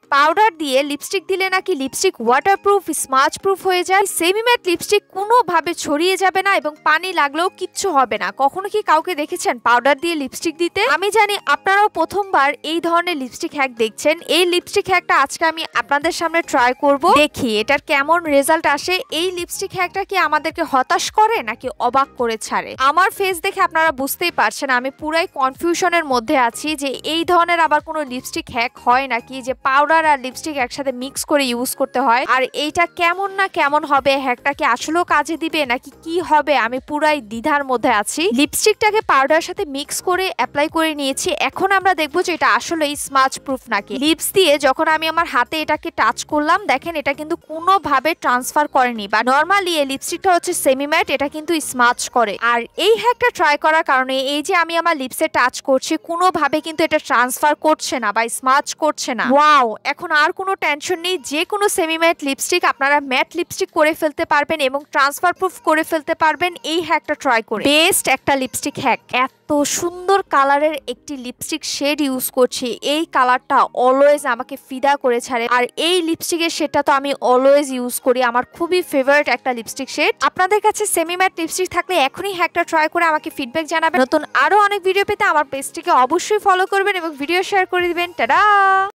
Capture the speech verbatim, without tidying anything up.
Powder দিয়ে lipstick দিলে নাকি লিপস্টিক ওয়াটারপ্রুফ স্মাচ প্রুফ হয়ে যায়। সেমি ম্যাট লিপস্টিক কোনোভাবে ছড়িয়ে যাবে না এবং পানি লাগলেও কিচ্ছু হবে না। কখনো কি কাউকে দেখেছেন পাউডার দিয়ে লিপস্টিক দিতে? আমি জানি আপনারাও প্রথমবার এই ধরনের লিপস্টিক হ্যাক দেখছেন। এই লিপস্টিক হ্যাকটা আজকে আমি আপনাদের সামনে ট্রাই করব, দেখি এটার কেমন রেজাল্ট আসে। এই লিপস্টিক হ্যাকটা কি আমাদেরকে হতাশ করে নাকি অবাক করে ছাড়ে? আমার ফেস দেখে আপনারা বুঝতেই পারছেন আমি পুরাই কনফিউশনের মধ্যে আছি যে এই ধরনের আবার কোনো লিপস্টিক হ্যাক হয় নাকি, যে পাউডার আর লিপস্টিক একসাথে মিক্স করে ইউজ করতে হয়। আর এইটা কেমন না কেমন হবে, হ্যাকটা কি আসলেও কাজে দিবে নাকি কি হবে, আমি পুরাই দ্বিধার মধ্যে আছি। লিপস্টিকটাকে পাউডারের সাথে মিক্স করে অ্যাপ্লাই করে নিয়েছি। এখন আমরা দেখবো যে এটা আসলেই স্মাচ প্রুফ নাকি। লিপস দিয়ে যখন আমি আমার হাতে এটাকে টাচ করলাম, দেখেন এটা কিন্তু কোনোভাবে ট্রান্সফার করেনি। বা নর্মালি এই লিপস্টিকটা হচ্ছে সেমি ম্যাট, এটা কিন্তু স্মাচ করে। আর এই হ্যাকটা ট্রাই করার কারণে এই যে আমি আমার লিপসে টাচ করছি, কোনোভাবে কিন্তু এটা ট্রান্সফার করছে না বা স্মাচ করছে না। ওয়াও, এখন আর কোনো টেনশন নেই। যে কোনো সেমি ম্যাট লিপস্টিক আপনারা ম্যাট লিপস্টিক করে ফেলতে পারবেন এবং ট্রান্সফার প্রুফ করে ফেলতে পারবেন এই হ্যাকটা ট্রাই করে। বেস্ট একটা লিপস্টিক হ্যাক। এত সুন্দর কালারের একটি লিপস্টিক শেড ইউজ করছি, এই কালারটা অলওয়েজ আমাকে ফিদা করে ছাড়ে। আর এই লিপস্টিকের শেডটা তো আমি অলওয়েজ ইউজ করি, আমার খুবই ফেভারিট একটা লিপস্টিক শেড। আপনাদের কাছে সেমি ম্যাট লিপস্টিক থাকলে এখনই হ্যাকটা ট্রাই করে আমাকে ফিডব্যাক জানাবেন। নতুন আরো অনেক ভিডিও পেতে আমার পেজটিকে অবশ্যই ফলো করবেন এবং ভিডিও শেয়ার করে দিবেন। টাটা।